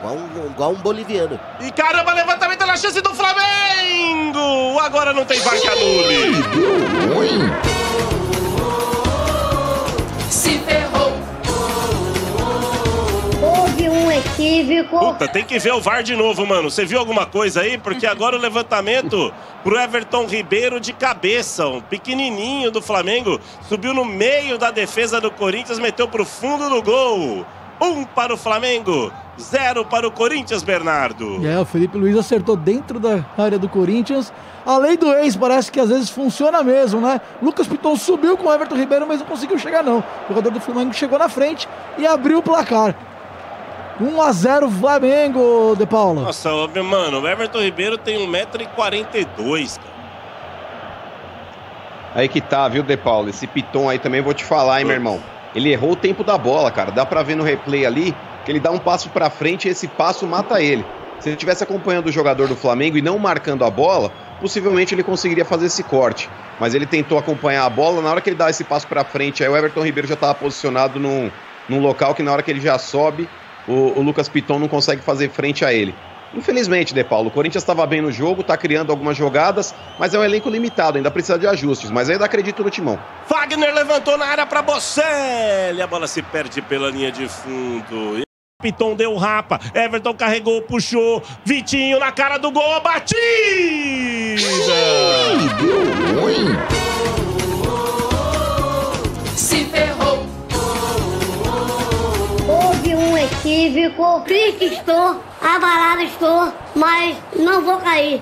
igual um boliviano. E caramba, levantamento na chance do Flamengo! Agora não tem VAR que anule. Se ferrou. Houve um equívoco. Puta, tem que ver o VAR de novo, mano. Você viu alguma coisa aí? Porque agora o levantamento pro Everton Ribeiro de cabeça, um pequenininho do Flamengo, subiu no meio da defesa do Corinthians, meteu pro fundo do gol. 1 para o Flamengo, 0 para o Corinthians, Bernardo. O Felipe Luiz acertou dentro da área do Corinthians. A lei do ex parece que às vezes funciona mesmo, né? Lucas Piton subiu com o Everton Ribeiro, mas não conseguiu chegar não. O jogador do Flamengo chegou na frente e abriu o placar. 1-0 Flamengo, De Paula. Nossa, mano, o Everton Ribeiro tem 1,42 m. Aí que tá, viu, De Paula? Esse Piton aí também vou te falar, hein, meu irmão. Ele errou o tempo da bola, cara. Dá pra ver no replay ali que ele dá um passo pra frente e esse passo mata ele. Se ele estivesse acompanhando o jogador do Flamengo e não marcando a bola, possivelmente ele conseguiria fazer esse corte. Mas ele tentou acompanhar a bola, na hora que ele dá esse passo pra frente, aí o Everton Ribeiro já estava posicionado num local que na hora que ele já sobe, o Lucas Piton não consegue fazer frente a ele. Infelizmente, De Paulo, o Corinthians estava bem no jogo, está criando algumas jogadas, mas é um elenco limitado, ainda precisa de ajustes, mas ainda acredito no timão. Fagner levantou na área para Bocelli, a bola se perde pela linha de fundo. Piton deu rapa, Everton carregou, puxou, Vitinho na cara do gol, batida! Se ferrou. Houve um equívoco. Triste estou, abalado estou, mas não vou cair.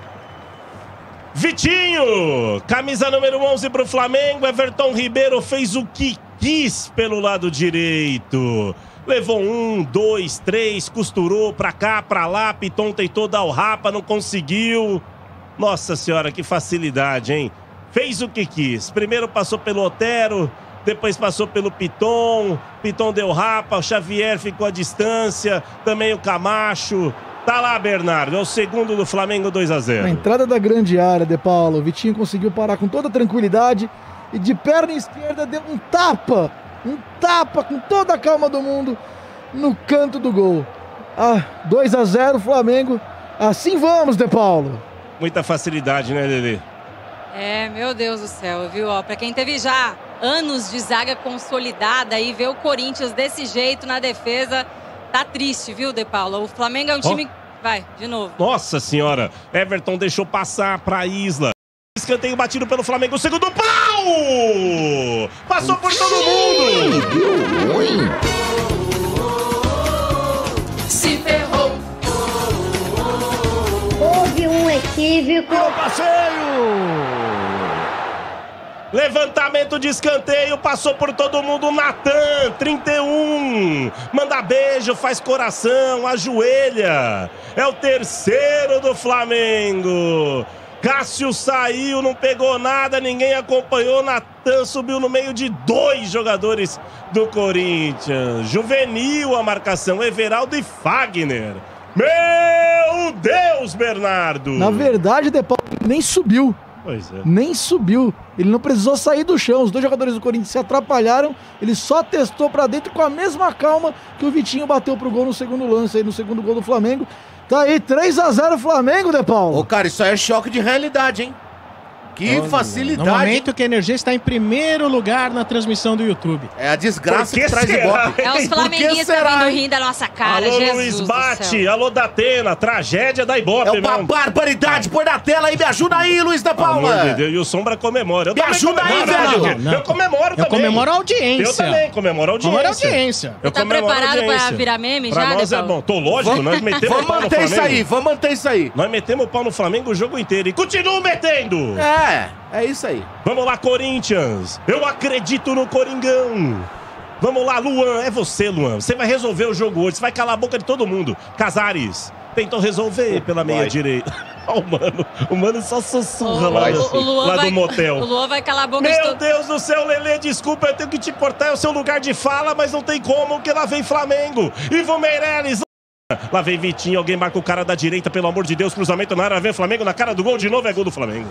Vitinho, camisa número 11 para o Flamengo. Everton Ribeiro fez o que quis pelo lado direito. Levou 1, 2, 3, costurou pra cá, pra lá. Piton tentou dar o rapa, não conseguiu. Nossa senhora, que facilidade, hein? Fez o que quis. Primeiro passou pelo Otero, depois passou pelo Piton. Piton deu rapa, o Xavier ficou à distância. Também o Camacho. Tá lá, Bernardo. É o segundo do Flamengo, 2-0. Na entrada da grande área, De Paulo, o Vitinho conseguiu parar com toda tranquilidade e de perna esquerda deu um tapa com toda a calma do mundo no canto do gol. 2-0 Flamengo. Assim vamos, De Paulo. Muita facilidade, né, Lelê? Meu Deus do céu, viu? Pra quem teve já anos de zaga consolidada e ver o Corinthians desse jeito na defesa, tá triste, viu, De Paulo? O Flamengo é um time... Vai, de novo. Nossa senhora, Everton deixou passar pra Isla. Escanteio batido pelo Flamengo, o segundo pau! Passou por todo mundo! Se ferrou. Houve um equívoco. Levantamento de escanteio, passou por todo mundo, Natan, 31. Manda beijo, faz coração, ajoelha. É o terceiro do Flamengo. Cássio saiu, não pegou nada, ninguém acompanhou. Natan subiu no meio de 2 jogadores do Corinthians. Juvenil a marcação, Everaldo e Fagner. Meu Deus, Bernardo! Na verdade, De Paulo nem subiu. Pois é. Nem subiu. Ele não precisou sair do chão. Os 2 jogadores do Corinthians se atrapalharam. Ele só testou pra dentro com a mesma calma que o Vitinho bateu pro gol no segundo lance, aí no segundo gol do Flamengo. Tá aí, 3-0 Flamengo, De Paulo. Ô, cara, isso aí é choque de realidade, hein? Que facilidade. No momento que a Energia está em primeiro lugar na transmissão do YouTube. É a desgraça que traz Ibope. Os flamenguistas vindo rindo da nossa cara, alô, Jesus Luiz do Bate, céu. alô, Datena, tragédia da Ibope, É uma barbaridade. Põe na tela aí, me ajuda aí, Luiz da Palma. Amor de Deus, e o Sombra comemora. Eu Me também ajuda aí, comemoro, velho. não. Eu comemoro também. Eu comemoro a audiência. Eu também comemoro a audiência. Eu Tá comemoro a preparado audiência. pra virar meme Pra já, nós De é Paulo? bom. Tô lógico, nós metemos o Vamos pau no manter Flamengo. isso aí, vamos manter isso aí. Nós metemos o pau no Flamengo o jogo inteiro e continuo metendo. É isso aí. Vamos lá, Corinthians. Eu acredito no Coringão. Vamos lá, Luan. É você, Luan. Você vai resolver o jogo hoje. Você vai calar a boca de todo mundo. Casares tentou resolver pela meia direita. O mano só sussurra lá, lá do motel. O Luan vai calar a boca de Meu todo... Deus do céu, Lelê, desculpa, eu tenho que te cortar, é o seu lugar de fala, mas não tem como, porque lá vem Flamengo. Ivo Meirelles. Lá vem Vitinho, alguém marca o cara da direita, pelo amor de Deus, cruzamento na área, vem Flamengo na cara do gol, de novo é gol do Flamengo.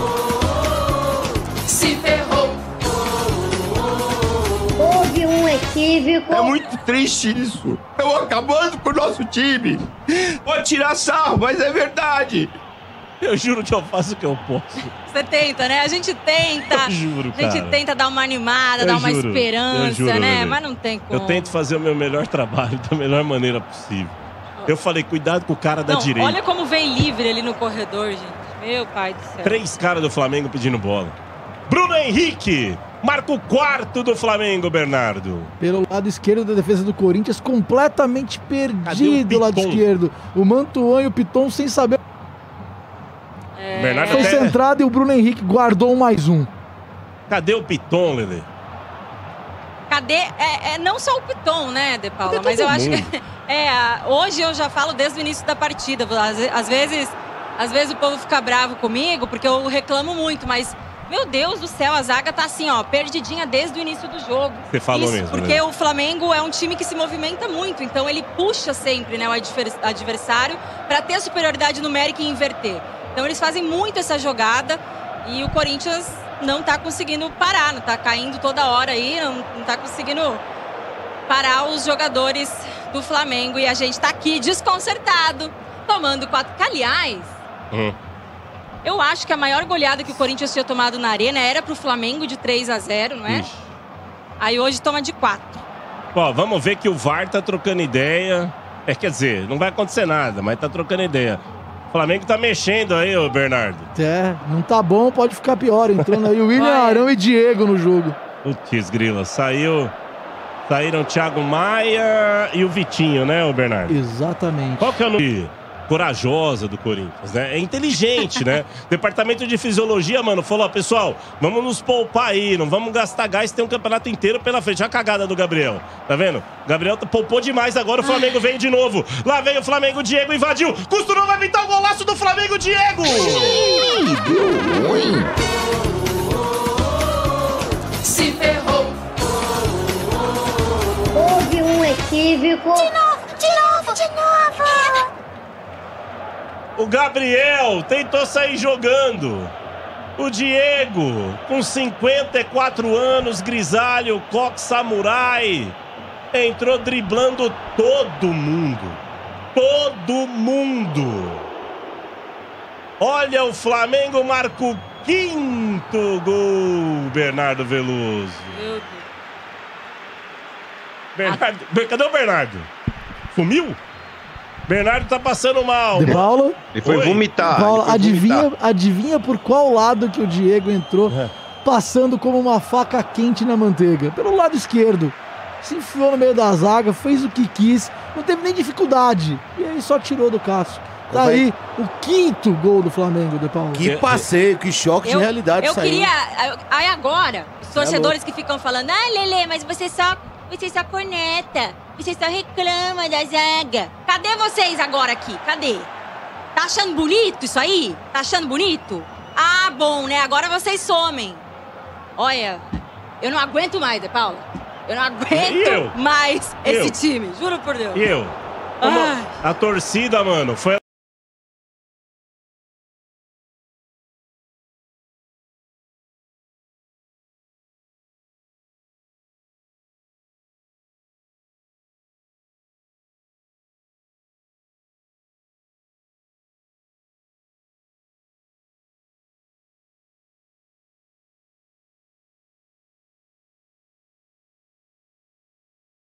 Se ferrou. Houve um equívoco. equívoco. É muito triste isso. Estão acabando com o nosso time. Pode tirar sarro, mas é verdade. Eu juro que eu faço o que eu posso. Você tenta, né? A gente tenta. Eu juro, A gente cara. tenta dar uma animada, Eu dar uma juro, esperança, eu juro, né? Lelê. Mas não tem como. Eu tento fazer o meu melhor trabalho da melhor maneira possível. Eu falei, cuidado com o cara da Não, direita. olha como vem livre ali no corredor, gente. Meu pai do céu. 3 caras do Flamengo pedindo bola. Bruno Henrique marca o 4º do Flamengo, Bernardo. Pelo lado esquerdo da defesa do Corinthians, completamente Cadê perdido o o lado Piton? esquerdo. O Mantuan e o Piton sem saber. Bernardo Foi até... centrado e o Bruno Henrique guardou um mais um. Cadê o Piton, Lelê? Cadê? Não só o Piton, né, De Paula? Cadê Mas eu todo acho mundo? que. Hoje eu já falo desde o início da partida. Às vezes o povo fica bravo comigo, porque eu reclamo muito, mas. Meu Deus do céu, a zaga tá assim, ó, perdidinha desde o início do jogo. Você falou Isso, mesmo, porque né? o Flamengo é um time que se movimenta muito, então ele puxa sempre, né, o adversário para ter a superioridade numérica e inverter. Então eles fazem muito essa jogada e o Corinthians não tá conseguindo parar, não tá caindo toda hora aí, não tá conseguindo parar os jogadores do Flamengo e a gente tá aqui desconcertado, tomando 4. Que, aliás, eu acho que a maior goleada que o Corinthians tinha tomado na Arena era pro Flamengo de 3-0, não é? Ixi. Aí hoje toma de 4. Ó, vamos ver que o VAR tá trocando ideia. Quer dizer, não vai acontecer nada, mas tá trocando ideia. O Flamengo tá mexendo aí, ô Bernardo. Não tá bom, pode ficar pior. Entrando aí o William Arão e Diego no jogo. Putz, grila, saíram o Thiago Maia e o Vitinho, né, ô Bernardo? Exatamente. Qual que é o nome corajosa do Corinthians, né? É inteligente, né? Departamento de Fisiologia, mano, falou, ó, pessoal, vamos nos poupar aí, não vamos gastar gás, tem um campeonato inteiro pela frente. Olha a cagada do Gabriel, tá vendo? O Gabriel poupou demais agora, o Flamengo veio de novo. Lá vem o Flamengo, Diego invadiu, costurou, vai pintar o golaço do Flamengo, Diego! Deu ruim. Se ferrou. Houve um equívoco. De novo. O Gabriel tentou sair jogando. O Diego, com 54 anos, grisalho, coque samurai, entrou driblando todo mundo. Todo mundo. Olha, o Flamengo marca o 5º gol, Bernardo Veloso. Meu Deus. Bernardo, cadê o Bernardo? Sumiu? Bernardo tá passando mal. De Paulo? Ele foi Oi. vomitar. Paulo, ele foi vomitar. adivinha por qual lado que o Diego entrou, passando como uma faca quente na manteiga? Pelo lado esquerdo. Se enfiou no meio da zaga, fez o que quis, não teve nem dificuldade. E aí só tirou do Cássio. Tá aí o 5º gol do Flamengo, De Paulo. Que passeio, que choque de realidade Eu isso aí. queria. Aí agora, os torcedores que ficam falando, Lelê, mas você só corneta, você só reclama da zaga. Cadê vocês agora aqui? Cadê? Tá achando bonito isso aí? Tá achando bonito? Ah, bom, né? Agora vocês somem. Olha, eu não aguento mais, De Paula. Eu não aguento mais esse time, juro por Deus. E eu? A torcida, mano, foi